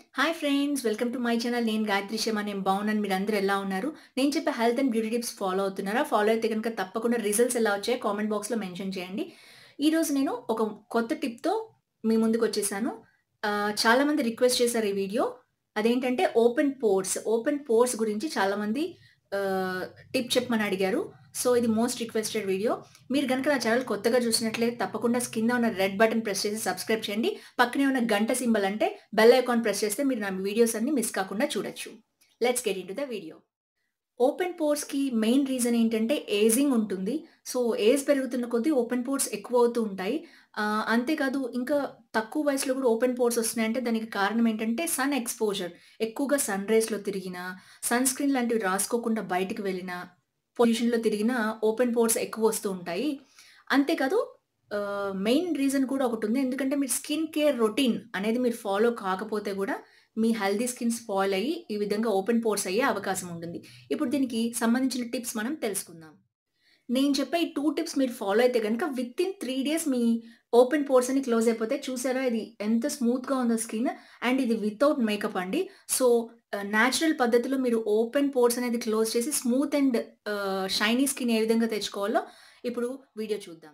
Hi friends, welcome to my channel. నేను గాయత్రి శర్మ. నేను బాగున్నాను. మీరందరూ ఎలా ఉన్నారు? నేను చెప్పే health and beauty tips follow అవుతున్నారా? ఫాలో అయితే కనుక తప్పకుండా రిజల్ట్స్ ఎలా వచ్చాయో కామెంట్ బాక్స్‌లో మెన్షన్ చేయండి. ఈరోజు నేను ఒక కొత్త టిప్‌తో మీ ముందుకొచ్చేసాను. చాలామంది రిక్వెస్ట్ చేశారు ఈ వీడియో. అదేంటంటే ఓపెన్ పోర్స్. ఓపెన్ పోర్స్ గురించి చాలామంది ఆహ్, టిప్ చెప్పమని అడిగారు. సో, ఇది మోస్ట్ రిక్వెస్టెడ్ వీడియో. మీరు గనుక నా ఛానల్ కొత్తగా చూసినట్లయితే తప్పకుండా కింద ఉన్న రెడ్ బటన్ ప్రెస్ చేసి సబ్స్క్రైబ్ చేయండి. పక్కనే ఉన్న గంట సింబల్ అంటే బెల్ ఐకాన్ ప్రెస్ చేస్తే మీరు నా వీడియోస్ అన్ని మిస్ కాకుండా చూడొచ్చు. Let's get into the video. Open పోర్స్‌కి మెయిన్ రీజన్ ఏంటంటే ఏజింగ్ ఉంటుంది. సో, ఏజ్ పెరుగుతున్న కొద్దీ ఓపెన్ పోర్స్ ఎక్కువవుతూ ఉంటాయి. అంతేకాదు ఇంకా తక్కువ వయసులో కూడా ఓపెన్ పోర్స్ వస్తున్నాయంటే దానికి కారణం ఏంటంటే సన్ ఎక్స్‌పోజర్. ఎక్కువగా సన్ రేస్‌లో తిరిగినా, సన్ స్క్రీన్ లాంటివి రాసుకోకుండా బయటికి వెళ్ళినా, పొల్యూషన్‌లో తిరిగినా ఓపెన్ పోర్స్ ఎక్కువొస్తూ ఉంటాయి. అంతేకాదు మెయిన్ రీజన్ కూడా ఒకటుంది. ఎందుకంటే మీరు స్కిన్ కేర్ రొటీన్ అనేది మీరు ఫాలో కాకపోతే గూడా మీ హెల్తీ స్కిన్ స్పాయిల్ అయ్యి ఈ విధంగా ఓపెన్ పోర్స్ అయ్యే అవకాశం ఉంటుంది. ఇప్పుడు దీనికి సంబంధించిన టిప్స్ మనం తెలుసుకుందాం. నేను చెప్పే ఈ 2 టిప్స్ మీరు ఫాలో అయితే గనుక వితిన్ 3 డేస్ మీ ఓపెన్ పోర్స్ అన్ని క్లోజ్ అయిపోతాయి. చూసారా ఇది ఎంత స్మూత్‌గా ఉందో స్కిన్. అండ్ ఇది వితౌట్ మేకప్ అండి. సో, నేచురల్ పద్ధతిలో మీరు ఓపెన్ పోర్స్ అనేది క్లోజ్ చేసి స్మూత్ అండ్ షైనీ స్కిన్ ఏ విధంగా తెచ్చుకోవాలో ఇప్పుడు వీడియో చూద్దాం.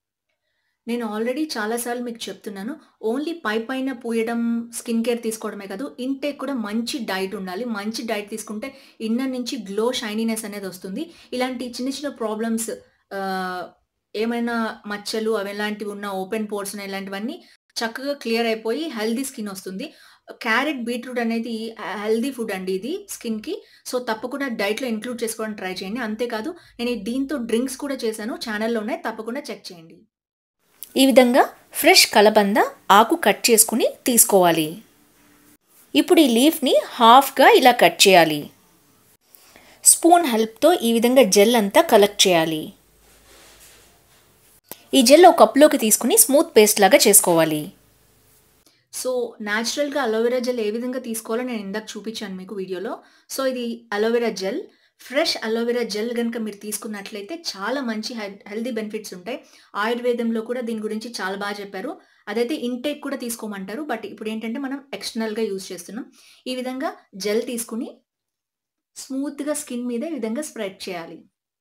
నేను ఆల్రెడీ చాలా సార్లు మీకు చెప్తున్నాను. ఓన్లీ పైపైన పూయడం, స్కిన్ కేర్ తీసుకోవడమే కాదు. ఇంటేక్ కూడా మంచి డైట్ ఉండాలి. మంచి డైట్ తీసుకుంటే ఇన్నర్ నుంచి గ్లో, షైనీనెస్ అనేదొస్తుంది. ఇలాంటి చిన్న చిన్న ప్రాబ్లమ్స్ ఆహ్, ఏమైనా మచ్చలు అవెలాంటివి ఉన్న ఓపెన్ పోర్స్ ఉన్న ఇలాంటివన్నీ చక్కగా క్లియర్ అయిపోయి హెల్తీ స్కిన్ ఒస్తుంది. క్యారెట్, బీట్రూట్ అనేది హెల్తీ ఫుడ్ అండి ఇది స్కిన్‌కి. సో, తప్పకుండా డైట్‌లో ఇంక్లూడ్ చేసుకోవడానికి ట్రై చేయండి. అంతేకాదు నేను దీంతో డ్రింక్స్ కూడా చేశాను. ఛానెల్‌లో ఉన్నాయి. తప్పకుండా చెక్ చేయండి. ఈ విధంగా ఫ్రెష్ కలబంద ఆకు కట్ చేసుకుని తీసుకోవాలి. ఇప్పుడు ఈ లీఫ్‌ని హాఫ్‌గా ఇలా కట్ చేయాలి. స్పూన్ హెల్ప్‌తో ఈ విధంగా జెల్ అంతా కలెక్ట్ చేయాలి. ఈ జెల్ ఒక కప్‌లోకి తీసుకుని స్మూత్ పేస్ట్ లాగా చేసుకోవాలి. సో, నేచురల్‌గా అలోవెరా జెల్ ఏ విధంగా తీసుకోవాలో నేను ఇందాక చూపించాను మీకు వీడియోలో. సో, ఇది aloe vera gel. Fresh aloe vera gel గనుక మీరు తీసుకున్నట్లయితే చాలా మంచి హెల్తీ బెనిఫిట్స్ ఉంటాయి. ఆయుర్వేదంలో కూడా దీని గురించి చాలా చెప్పారు. అదైతే ఇంటేక్ కూడా తీసుకోమంటారు. బట్ ఇప్పుడేంటంటే మనం ఎక్స్టర్నల్‌గా యూజ్ చేస్తున్నాం. ఈ విధంగా జెల్ తీసుకొని స్మూత్‌గా స్కిన్ మీద ఈ విధంగా స్ప్రెడ్ చేయాలి.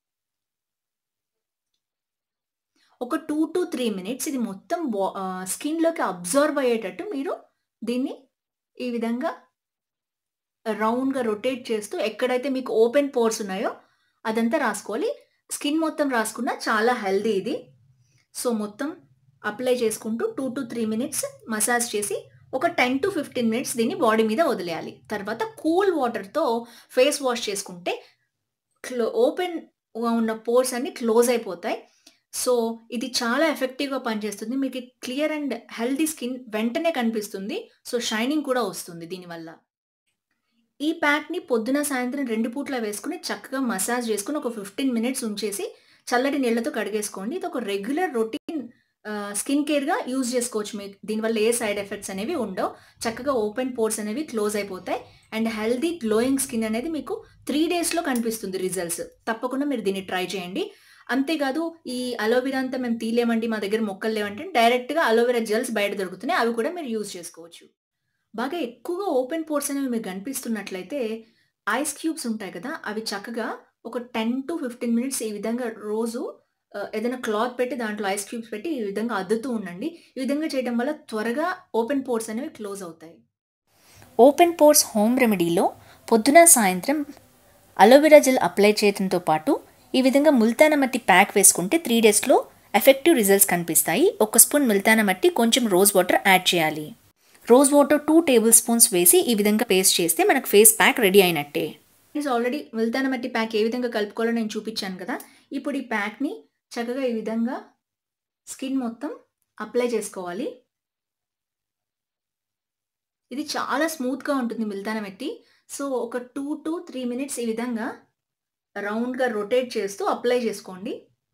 ఒక 2-3 మినిట్స్ ఇది మొత్తం స్కిన్‌లోకి అబ్జార్బ్ అయ్యేటట్టు మీరు దీన్ని ఈ విధంగా రౌండ్‌గా రొటేట్ చేస్తూ ఎక్కడైతే మీకు ఓపెన్ పోర్స్ ఉన్నాయో అదంతా రాసుకోవాలి. స్కిన్ మొత్తం రాసుకున్నా చాలా హెల్తీ ఇది. సో, మొత్తం అప్లై చేసుకుంటూ 2-3 మినిట్స్ మసాజ్ చేసి ఒక 10-15 మినిట్స్ దీన్ని బాడీ మీద వదిలేయాలి. తర్వాత కూల్ వాటర్‌తో ఫేస్ వాష్ చేసుకుంటే ఓపెన్‌గా ఉన్న పోర్స్ అన్నీ క్లోజ్ అయిపోతాయి. సో, ఇది చాలా ఎఫెక్టివ్‌గా పనిచేస్తుంది. మీకు క్లియర్ అండ్ హెల్తీ స్కిన్ వెంటనే కనిపిస్తుంది. సో, షైనింగ్ కూడా వస్తుంది దీనివల్ల. ఈ ప్యాక్‌ని పొద్దున, సాయంత్రం 2 పూట్ల వేసుకొని చక్కగా మసాజ్ చేసుకొని ఒక 15 మినిట్స్ ఉంచేసి చల్లటి నీళ్ళతో కడిగేసుకోండి. ఇదొక రెగ్యులర్ రొటీన్ స్కిన్ కేర్‌గా యూజ్ చేసుకోవచ్చు మీకు. దీనివల్ల ఏ సైడ్ ఎఫెక్ట్స్ అనేవి ఉండవు. చక్కగా ఓపెన్ పోర్స్ అనేవి క్లోజ్ అయిపోతాయి. అండ్ హెల్తీ గ్లోయింగ్ స్కిన్ అనేది మీకు 3 డేస్‌లో కనిపిస్తుంది రిజల్ట్స్. తప్పకుండా మీరు దీన్ని ట్రై చేయండి. అంతేకాదు ఈ అలోవెరా అంతా మేము తీయలేమండి, మా దగ్గర మొక్కలు లేవంటే డైరెక్ట్‌గా అలోవెరా జెల్స్ బయట దొరుకుతున్నాయి. అవి కూడా మీరు యూజ్ చేసుకోవచ్చు. బాగా ఎక్కువగా ఓపెన్ పోర్స్ అనేవి మీకు కనిపిస్తున్నట్లయితే, ఐస్ క్యూబ్స్ ఉంటాయి కదా! అవి చక్కగా ఒక 10-15 మినిట్స్ ఈ విధంగా రోజు ఏదైనా క్లాత్ పెట్టి దాంట్లో ఐస్ క్యూబ్స్ పెట్టి ఈ విధంగా అద్దుతూ ఉండండి. ఈ విధంగా చేయడం వల్ల త్వరగా ఓపెన్ పోర్స్ అనేవి క్లోజ్ అవుతాయి. ఓపెన్ పోర్స్ హోమ్ రెమెడీలో పొద్దున, సాయంత్రం అలోవెరా జెల్ అప్లై చేయడంతో పాటు ఈ విధంగా ముల్తాన మట్టి ప్యాక్ వేసుకుంటే 3 డేస్‌లో ఎఫెక్టివ్ రిజల్ట్స్ కనిపిస్తాయి. ఒక స్పూన్ ముల్తాన మట్టి, కొంచెం రోజ్ వాటర్ యాడ్ చేయాలి. రోజ్ వాటర్ 2 టేబుల్ స్పూన్స్ వేసి ఈ విధంగా పేస్ట్ చేస్తే మనకు ఫేస్ ప్యాక్ రెడీ అయినట్టే. ఆల్రెడీ ముల్తాన మట్టి ప్యాక్ ఏ విధంగా కలుపుకోవాలో నేను చూపించాను కదా! ఇప్పుడు ఈ ప్యాక్‌ని చక్కగా ఈ విధంగా స్కిన్ మొత్తం అప్లై చేసుకోవాలి. ఇది చాలా స్మూత్‌గా ఉంటుంది ముల్తాన మట్టి. సో, ఒక 2-3 మినిట్స్ ఈ విధంగా రౌండ్‌గా రొటేట్ చేస్తూ అప్లై చేసుకోండి.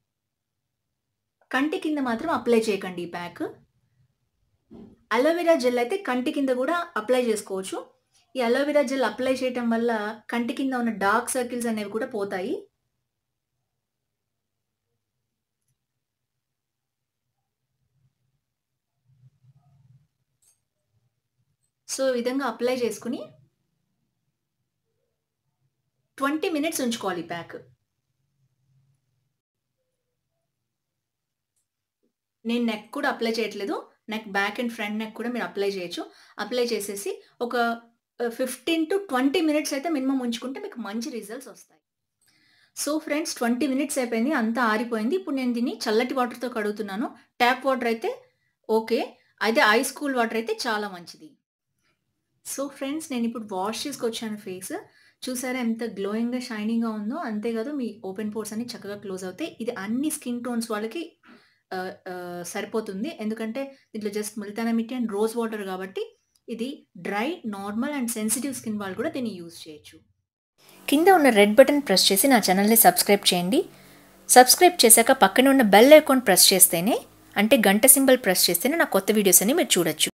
కంటి కింద మాత్రం అప్లై చేయకండి ఈ ప్యాక్. అలోవెరా జెల్ అయితే కంటి కింద గూడా అప్లై జేసుకోవచ్చు. ఈ అలోవెరా జెల్ అప్లై చేయటం వల్ల కంటి కింద ఉన్న డార్క్ సర్కిల్స్ అనేవి కూడా పోతాయి. సో ఈ విధంగా అప్లై చేసుకుని 20 మినిట్స్ ఉంచుకోవాలి ప్యాక్. నేను నెక్ కూడా అప్లై చేయట్లేదు. Neck back and front neck కూడా మీరు అప్లై చేయొచ్చు. అప్లై చేసేసి ఒక 15-20 మినిట్స్ అయితే మినిమమ్ ఉంచుకుంటే మీకు మంచి రిజల్ట్స్ వస్తాయి. సో ఫ్రెండ్స్ 20 మినిట్స్ అయిపోయింది. అంతా ఆరిపోయింది. ఇప్పుడు నేను దీన్ని చల్లటి వాటర్‌తో కడుగుతున్నాను. ట్యాప్ వాటర్ అయితే ఓకే. అయితే ఐస్ కూల్ వాటర్ అయితే చాలా మంచిది. సో ఫ్రెండ్స్ నేనిప్పుడు వాష్ చేసుకొచ్చాను ఫేస్. చూసారా ఎంత గ్లోయింగ్‌గా, షైనింగ్‌గా ఉందో. అంతే కాదు మీ ఓపెన్ పోర్స్ అన్నీ చక్కగా క్లోజ్ అవుతాయి. ఇది అన్ని స్కిన్ టోన్స్ వాళ్ళకి సరిపోతుంది. ఎందుకంటే దీంట్లో just Multani mitti and rose water కాబట్టి ఇది dry, normal and sensitive skin వాళ్ళు కూడా దీన్ని యూజ్ చేయొచ్చు. కింద ఉన్న రెడ్ బటన్ ప్రెస్ చేసి నా ఛానల్‌ని సబ్స్క్రైబ్ చేయండి. సబ్స్క్రైబ్ చేశాక పక్కనే ఉన్న బెల్ ఐకాన్ ప్రెస్ చేస్తేనే, అంటే గంట సింబల్ ప్రెస్ చేస్తేనే నా కొత్త వీడియోస్ అన్ని మీరు చూడొచ్చు.